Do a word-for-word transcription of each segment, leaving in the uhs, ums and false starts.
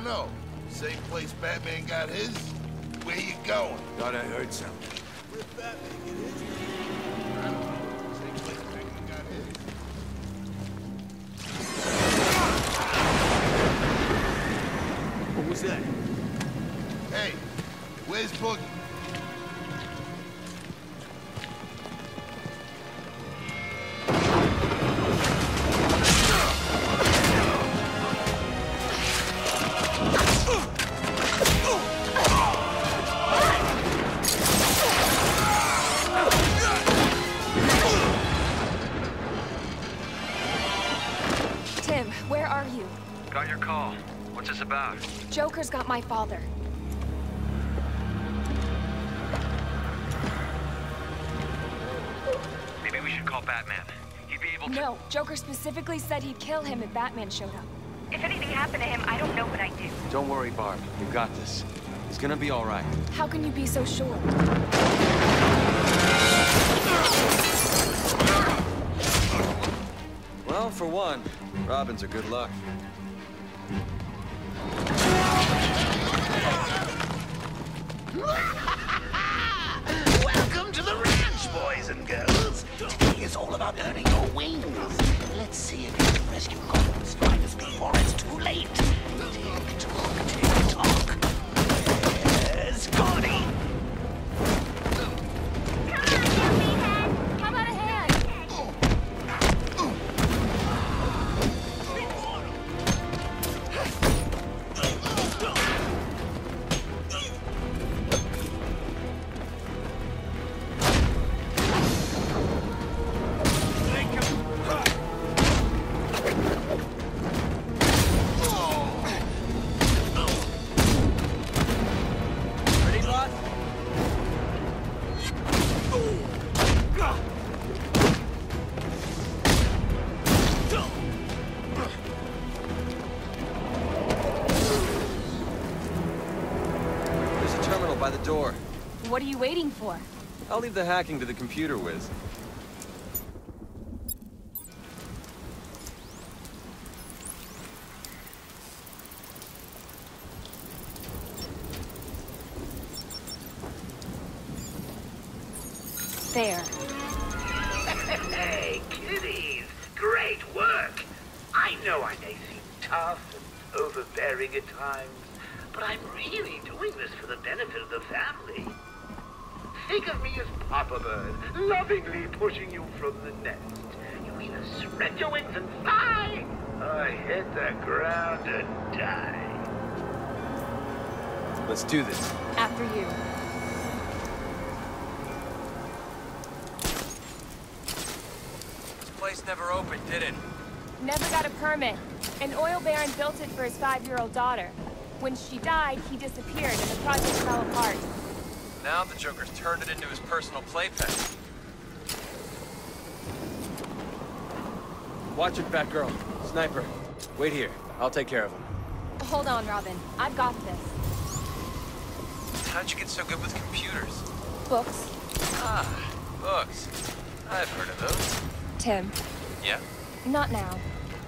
know. Same place Batman got his? Where you going? Thought I heard something. Where Batman get his? I don't know. Same place Batman got his. What was that? Hey, where's Boogie? Tim, where are you? Got your call. What's this about? Joker's got my father. Maybe we should call Batman. He'd be able to... No, Joker specifically said he'd kill him if Batman showed up. If anything happened to him, I don't know what I'd do. Don't worry, Barb. You got this. He's gonna be all right. How can you be so sure? Well, for one, Robin's a good luck. Welcome to the ranch, boys and girls. Today is all about earning your wings. Let's see if you can rescue Gotham's finest before it's too late. Tick-tock, tick-tock. There's Gordy. How about a hand? By the door. What are you waiting for? I'll leave the hacking to the computer whiz. There. Hey, kiddies! Great work! I know I may seem tough and overbearing at times, but I'm really doing this for the benefit of the family. Think of me as Papa Bird, lovingly pushing you from the nest. You either spread your wings and fly, or hit the ground and die. Let's do this. After you. This place never opened, did it? Never got a permit. An oil baron built it for his five-year-old daughter. When she died, he disappeared and the project fell apart. Now the Joker's turned it into his personal playpen. Watch it, Batgirl. Sniper. Wait here. I'll take care of him. Hold on, Robin. I've got this. How'd you get so good with computers? Books. Ah, books. I've heard of those. Tim. Yeah? Not now.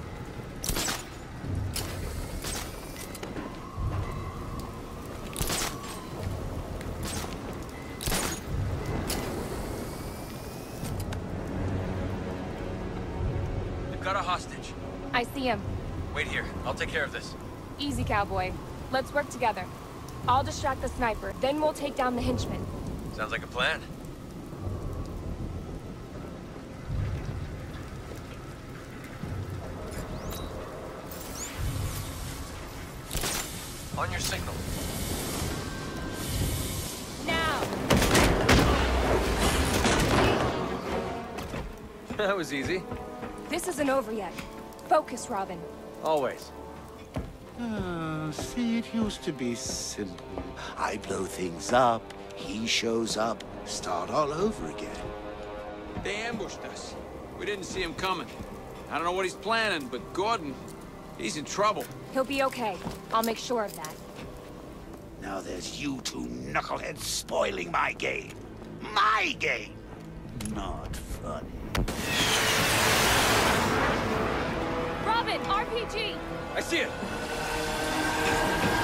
Got a hostage. I see him. Wait here. I'll take care of this. Easy, cowboy. Let's work together. I'll distract the sniper, then we'll take down the henchman. Sounds like a plan. On your signal. Now! That was easy. This isn't over yet. Focus, Robin. Always. Uh, see, it used to be simple. I blow things up, he shows up, start all over again. They ambushed us. We didn't see him coming. I don't know what he's planning, but Gordon, he's in trouble. He'll be okay. I'll make sure of that. Now there's you two knuckleheads spoiling my game. My game! Not funny. Robin, R P G! I see it.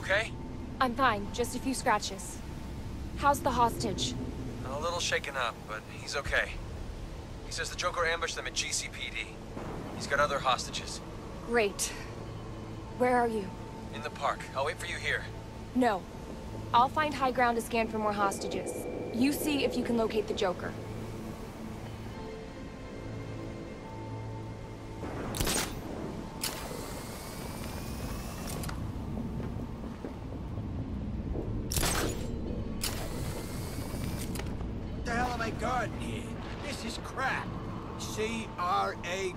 okay? I'm fine, just a few scratches. How's the hostage? A little shaken up, but he's okay. He says the Joker ambushed them at G C P D. He's got other hostages. Great. Where are you? In the park. I'll wait for you here. No. I'll find high ground to scan for more hostages. You see if you can locate the Joker. What the hell am I guarding here? This is crap. C R A...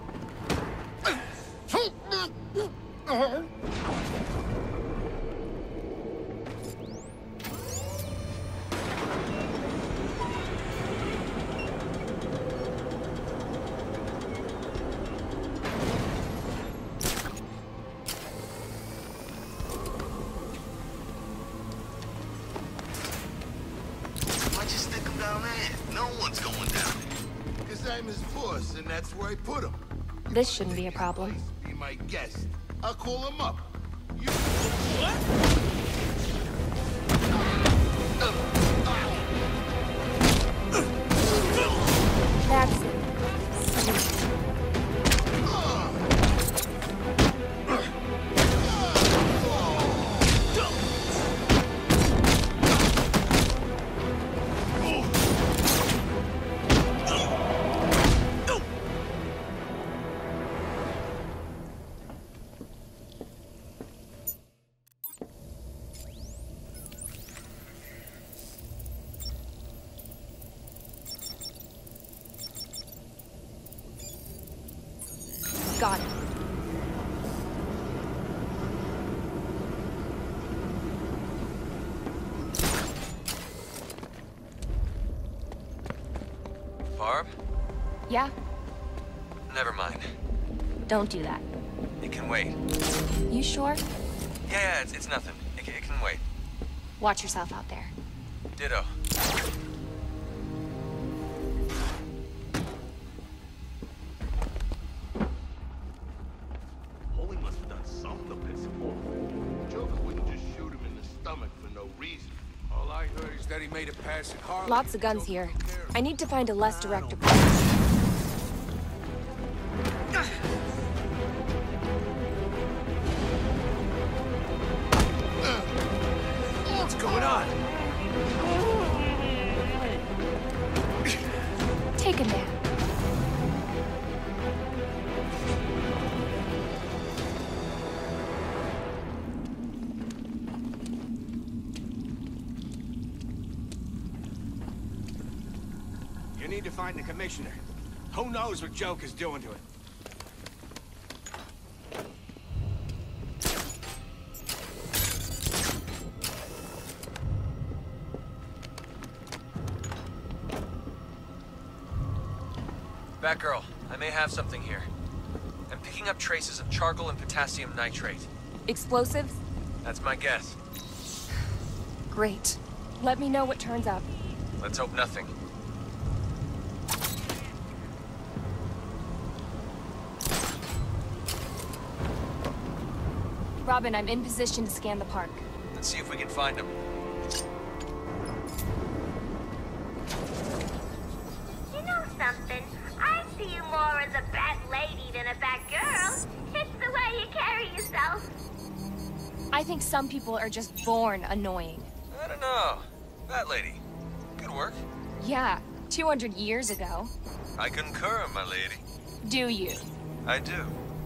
Why'd you stick him down there? No one's going down there. Because I'm his boss, and that's where I put him. This shouldn't be a problem. Be my guest. I'll call him up. You... That's it. Sweet. Got it. Barb? Yeah? Never mind. Don't do that. It can wait. You sure? Yeah, yeah, it's, it's nothing. It, ca- it can wait. Watch yourself out there. Ditto. Holy must have done something to piss him off. Joker wouldn't just shoot him in the stomach for no reason. All I heard is that he made a pass at Harlem. Lots of guns here. I need to find a less direct approach. What's going on? Take a nap. You need to find the commissioner. Who knows what Joker's doing to it? Batgirl, I may have something here. I'm picking up traces of charcoal and potassium nitrate. Explosives? That's my guess. Great. Let me know what turns up. Let's hope nothing. Robin, I'm in position to scan the park. Let's see if we can find him. You know something? I see you more as a bat lady than a bat girl. It's the way you carry yourself. I think some people are just born annoying. I don't know. That lady. Good work. Yeah, two hundred years ago. I concur, my lady. Do you? I do.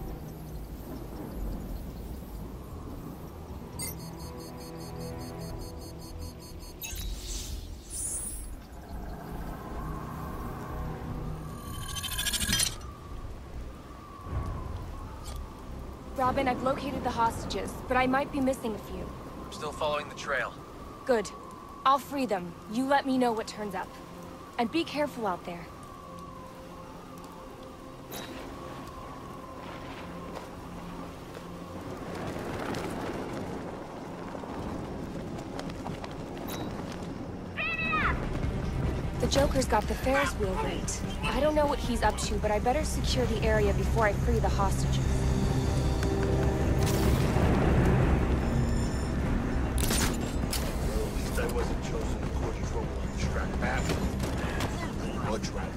Robin, I've located the hostages, but I might be missing a few. I'm still following the trail. Good. I'll free them. You let me know what turns up. And be careful out there. The Joker's got the Ferris wheel rigged. I don't know what he's up to, but I better secure the area before I free the hostages. trap.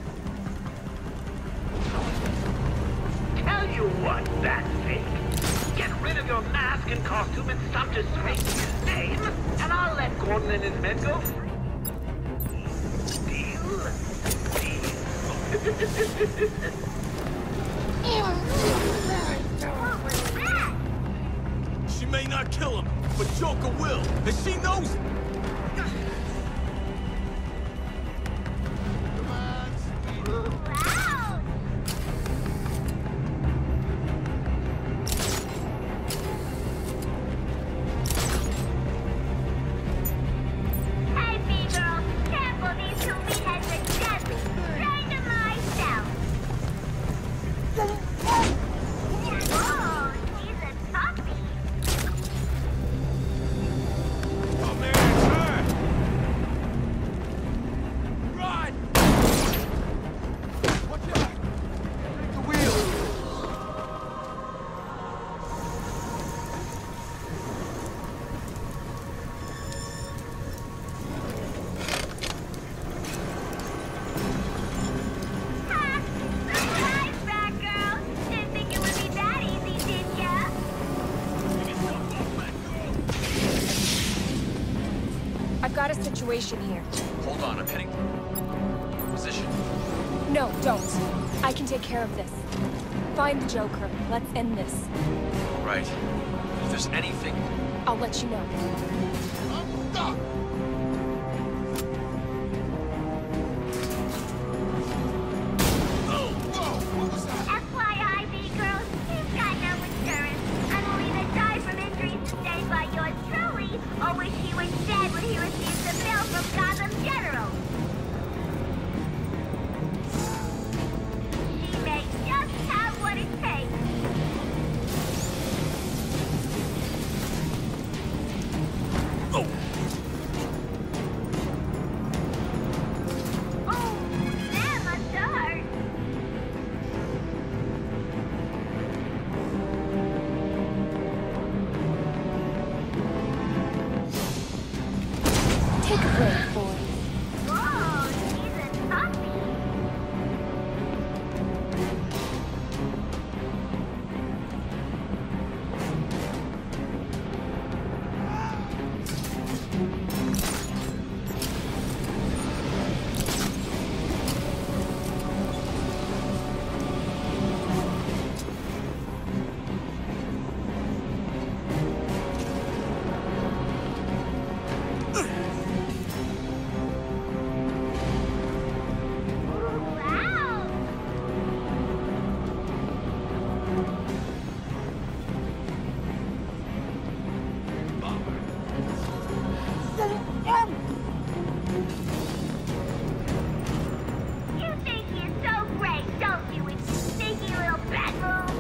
Tell you what, Batfake. Get rid of your mask and costume and stop disgracing his name, and I'll let Gordon and his men go free. Deal? Deal. What was that? She may not kill him, but Joker will, and she knows it. Wow! Hey, B-girl, careful, these two meatheads are deadly. Trying to myself. Whoa, she's a toughie. Oh man, it's her! Run! Watch out! Take the wheel! Ha! Surprise, Batgirl! Didn't think it would be that easy, did ya? I've got a situation here. Hold on, I'm heading. Position. No, don't. I can take care of this. Find the Joker. Let's end this. All right. If there's anything... I'll let you know. I'm stuck! Oh, whoa! What was that? F Y I, B-girl, he's got no insurance. And will either die from injuries sustained by yours truly, or wish he was dead when he receives the bill from Gotham General. She may just have what it takes. Oh, that must have hurt. Take a break, boy. Whoa, she's a toughie. Wow! You think you're so great, don't you, with sneaky little Batgirl?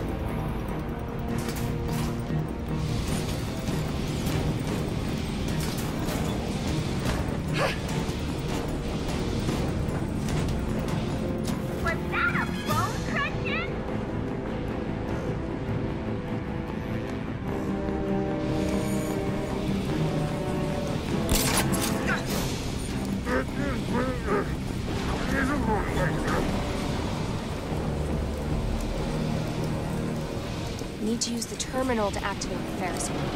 Was that a bone cruncher? Need to use the terminal to activate the Ferris wheel.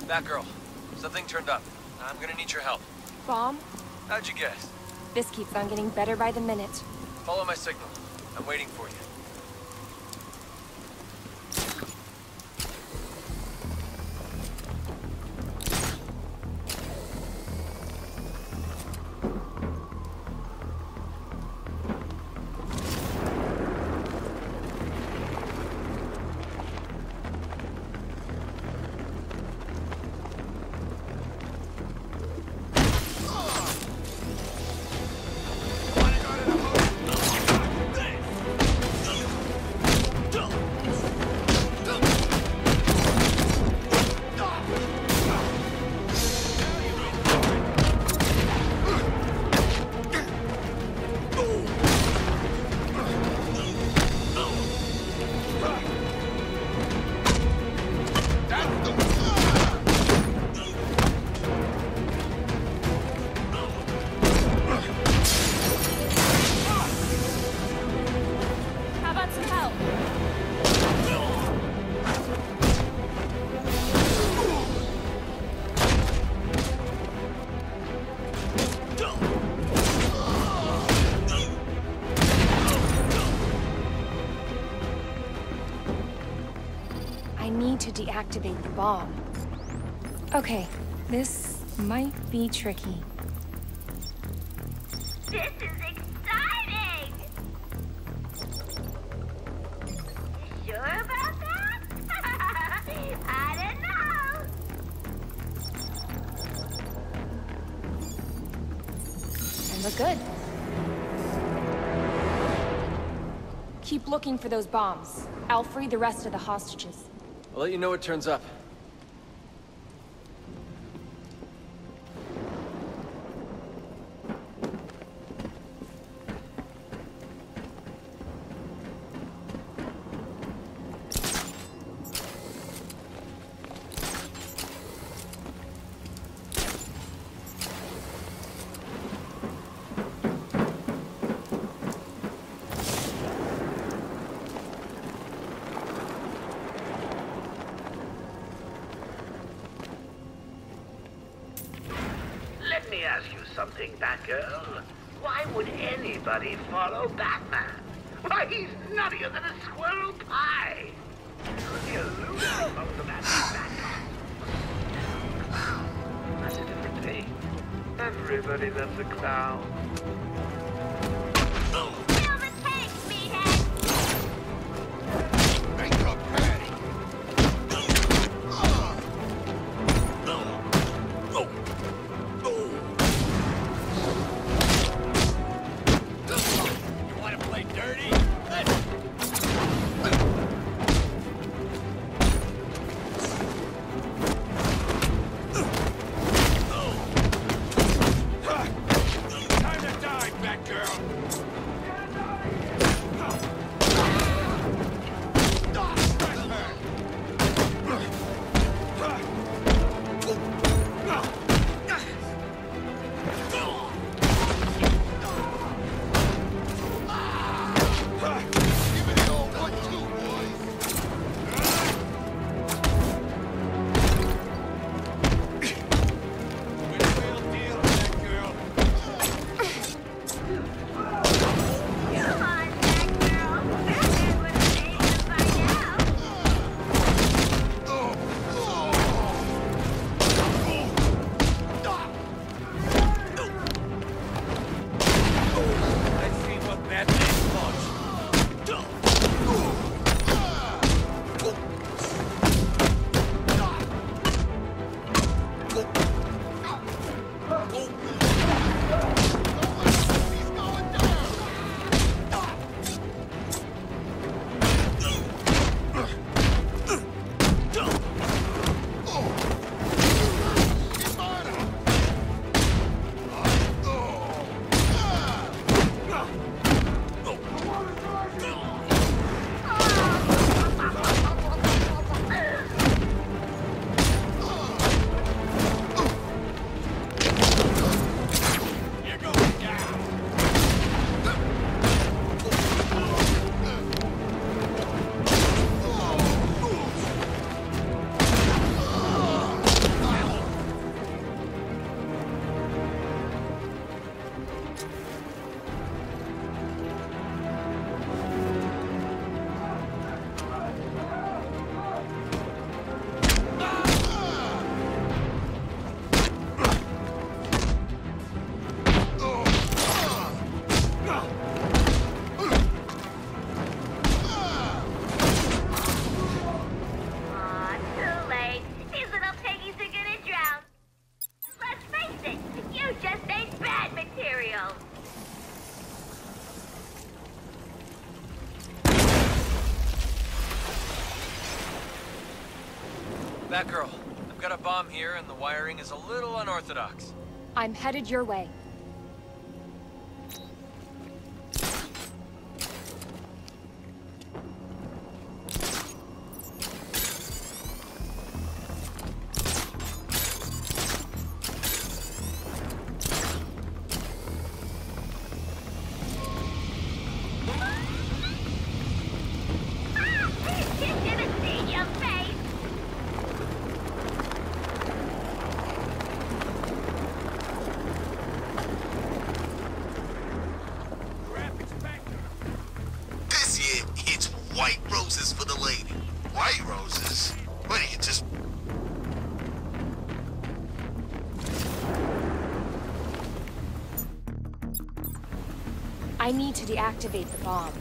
Batgirl, something turned up. I'm gonna need your help. Bomb? How'd you guess? This keeps on getting better by the minute. Follow my signal. I'm waiting for you. To deactivate the bomb. Okay, this might be tricky. This is exciting! You sure about that? I don't know. And look good. Keep looking for those bombs. I'll free the rest of the hostages. I'll let you know what turns up. Let me ask you something, Batgirl. Why would anybody follow Batman? Why, he's nuttier than a squirrel pie. The illusion among the Batman. That's a different thing. Everybody loves a clown. Fill the tank, meathead! Make up, Patty! You wanna play dirty? Let's... Time to die, Batgirl! Give me the old one, too, boys! Real deal, Batgirl. Come on, Batgirl. Batman would have made it by now. Let's see what Batman wants. He's going down! Keep on him! Batgirl, I've got a bomb here and the wiring is a little unorthodox. I'm headed your way. White roses for the lady. White roses? What are you just... I need to deactivate the bomb.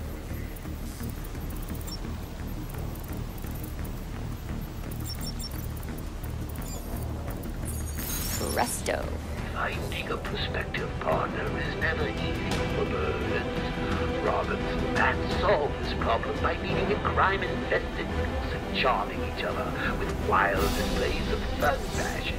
Presto. Finding a prospective partner is never easy for birds. Roberts and Bat solve this problem by meeting in crime-infested nooks and charming each other with wild displays of fun bashing.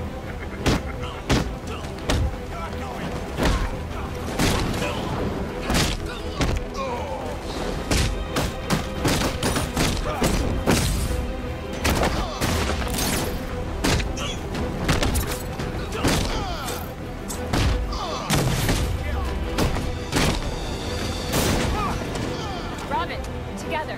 Together.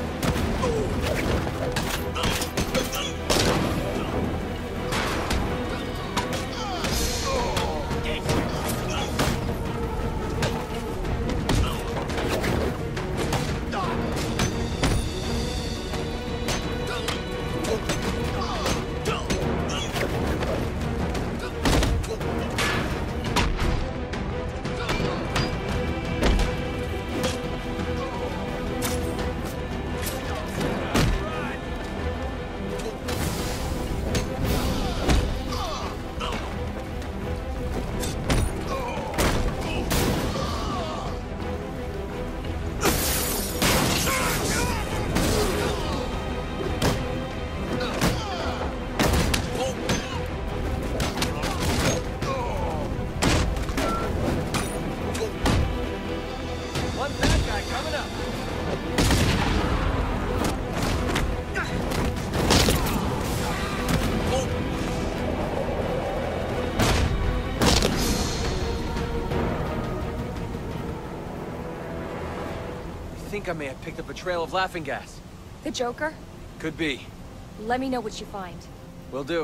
I think I may have picked up a trail of laughing gas. The Joker? Could be. Let me know what you find. Will do.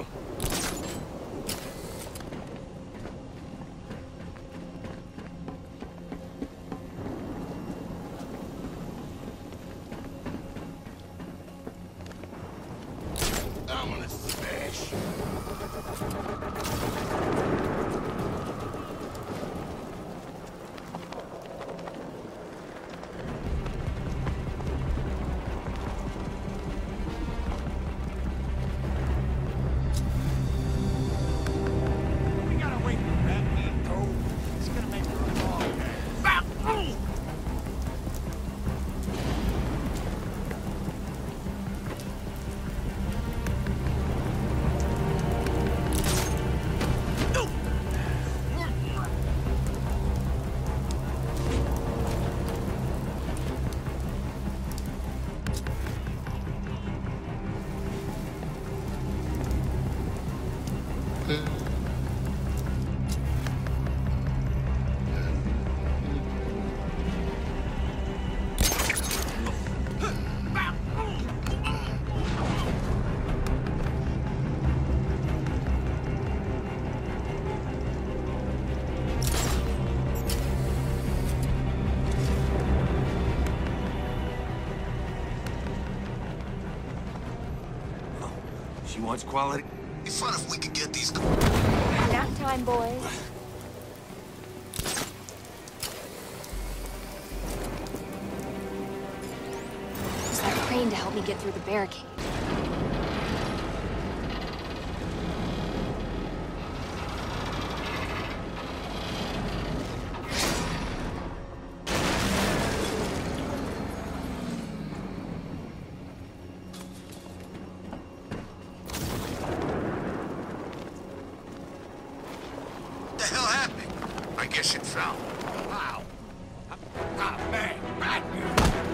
I'm gonna smash. She wants quality. It'd be fun if we could get these... Nap time, boys. Use that crane to help me get through the barricade. guess it's so. Wow. Ah, man, Batgirl.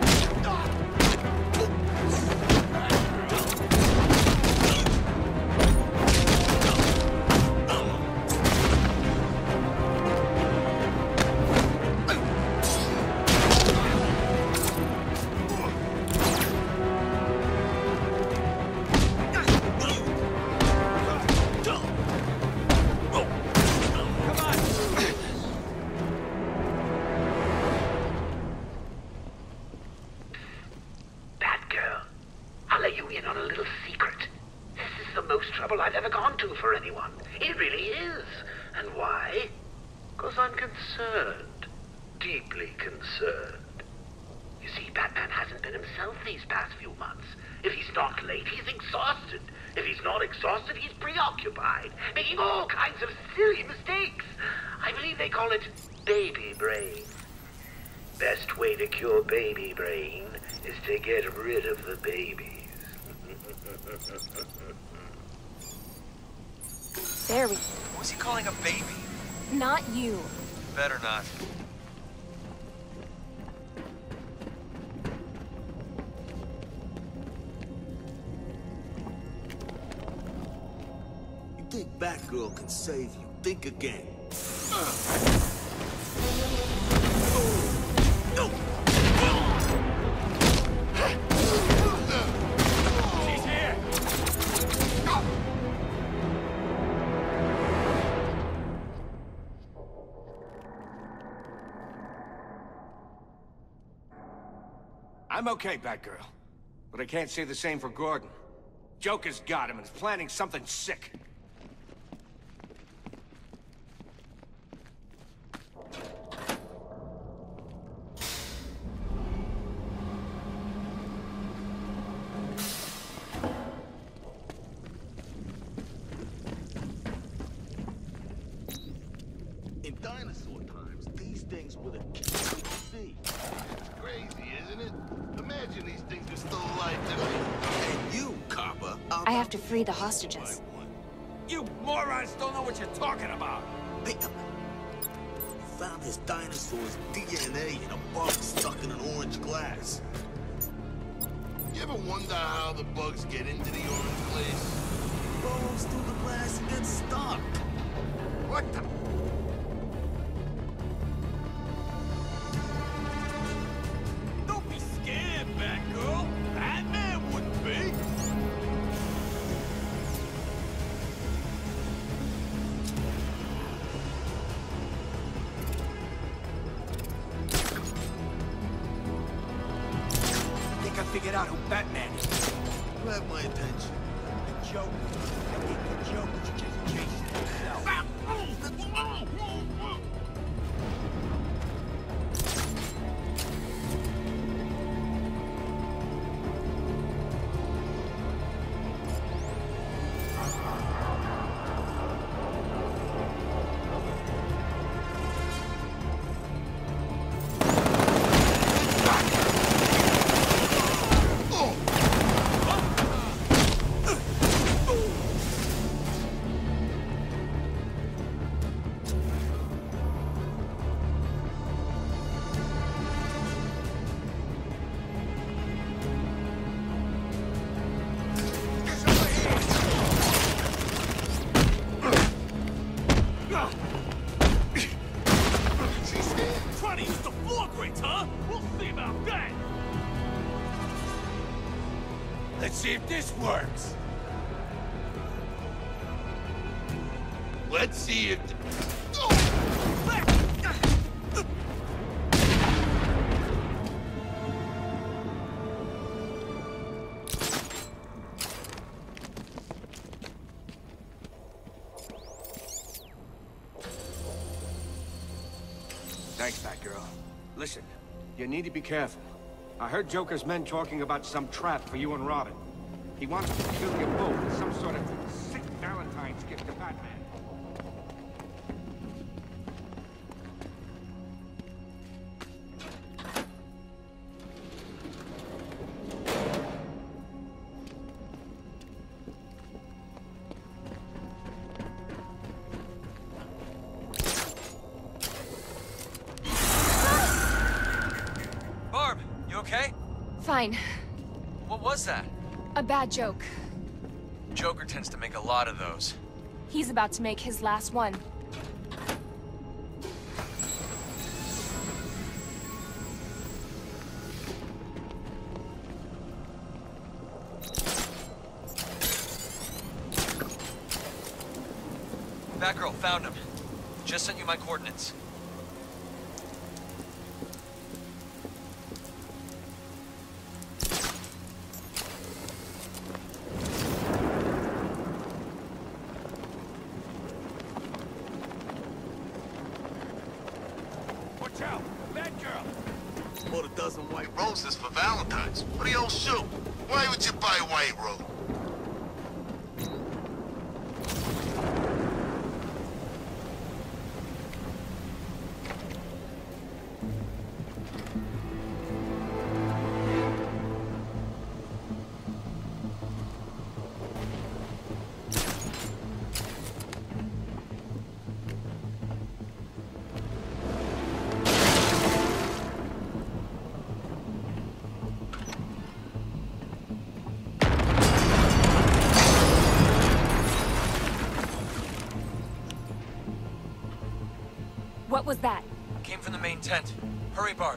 I've ever gone to for anyone. It really is. And why? Because I'm concerned. Deeply concerned. You see, Batman hasn't been himself these past few months. If he's not late, he's exhausted. If he's not exhausted, he's preoccupied, making all kinds of silly mistakes. I believe they call it baby brain. Best way to cure baby brain is to get rid of the babies. There we go. Who's he calling a baby? Not you. Better not. You think Batgirl can save you? Think again. She's here. I'm okay, Batgirl. But I can't say the same for Gordon. Joker's got him and is planning something sick. In dinosaur times, these things were the killers of the sea. Crazy, isn't it? Imagine these things are still alive today. And you, copper, I have to free the hostages. You morons don't know what you're talking about. Hey, uh, you found this dinosaur's D N A in a bug stuck in an orange glass. You ever wonder how the bugs get into the orange glaze? Goes through the glass and gets stuck. What the? Don't be scared, Batgirl. Batman wouldn't be. I think I figured out who Batman is. You have my attention. The Joker. I think the Joker's just chasing himself. Trying to use the floor grates, huh? We'll see about that. Let's see if this works. Let's see if... Thanks, Batgirl. Listen, you need to be careful. I heard Joker's men talking about some trap for you and Robin. He wants to kill you both as some sort of sick Valentine's gift to Batman. okay? Fine. What was that? A bad joke. Joker tends to make a lot of those. He's about to make his last one. Batgirl, found him. Just sent you my coordinates. Watch out! Batgirl! Bought a dozen white roses for Valentine's. What do you all shoot? Why would you buy white rose? What was that? Came from the main tent. Hurry, Barb.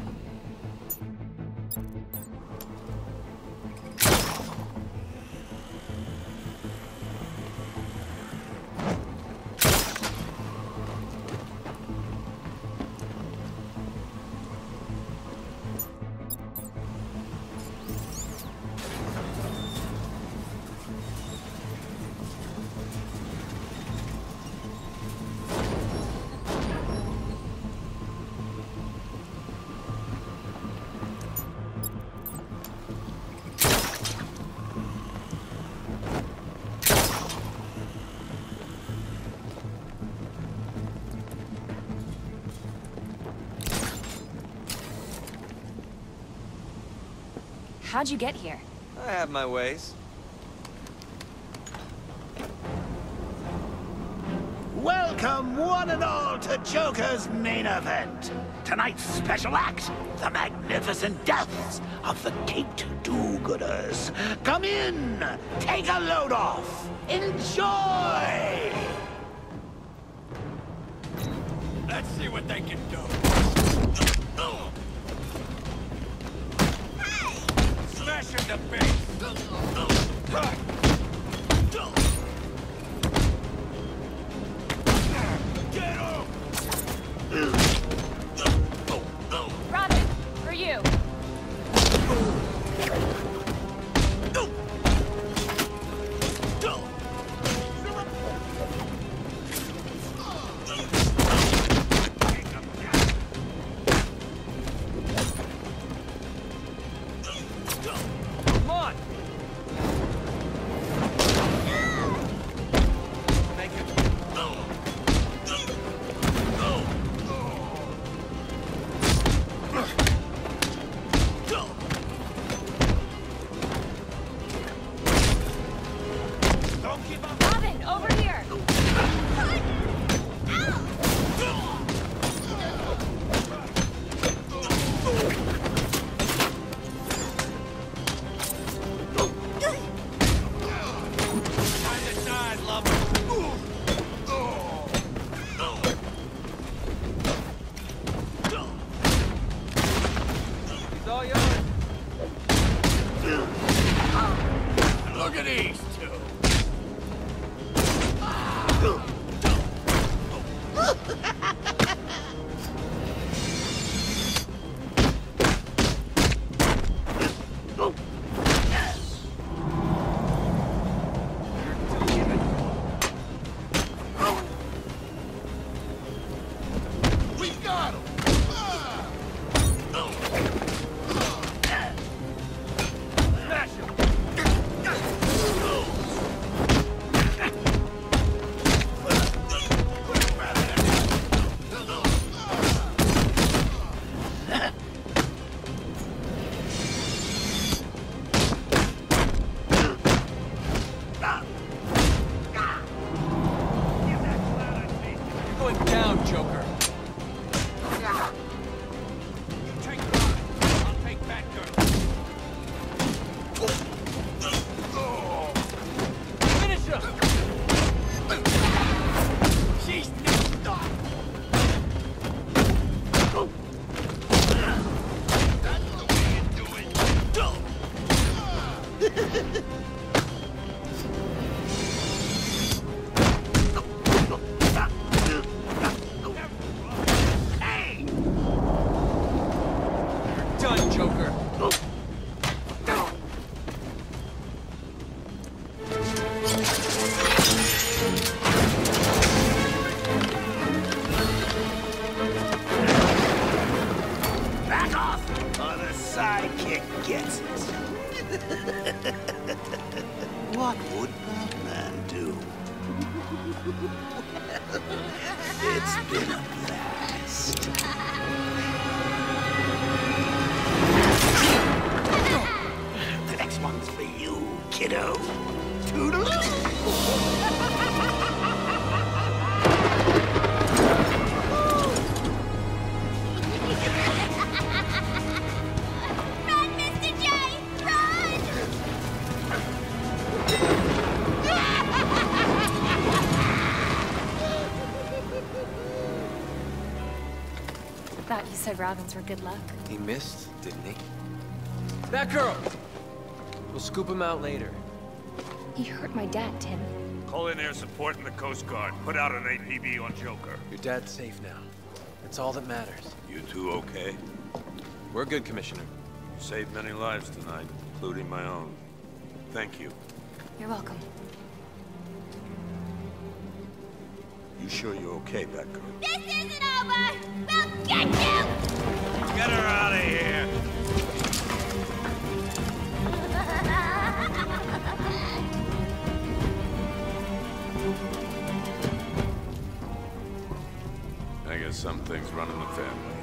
How'd you get here? I have my ways. Welcome, one and all, to Joker's main event. Tonight's special act, the magnificent deaths of the caped do-gooders. Come in, take a load off, enjoy! Let's see what they can do. Smash in the face! Get him! Robin, for you. Come on! Make it. Don't give up! Robin, over here. Time to die, lover! It's all yours. Look at these two! We got him! Smash him! You're going down, Joker. Take Robin. I'll take back. What would Batman do? It's been a blast. The next one's for you, kiddo. Toodaloo! Thought you said Robins were good luck. He missed, didn't he? Batgirl! We'll scoop him out later. He hurt my dad, Tim. Call in air support in the Coast Guard. Put out an A P B on Joker. Your dad's safe now. That's all that matters. You two okay? We're good, Commissioner. You saved many lives tonight, including my own. Thank you. You're welcome. You sure you're okay, Batgirl? This isn't over! We'll get you! Get her out of here! I guess some things run in the family.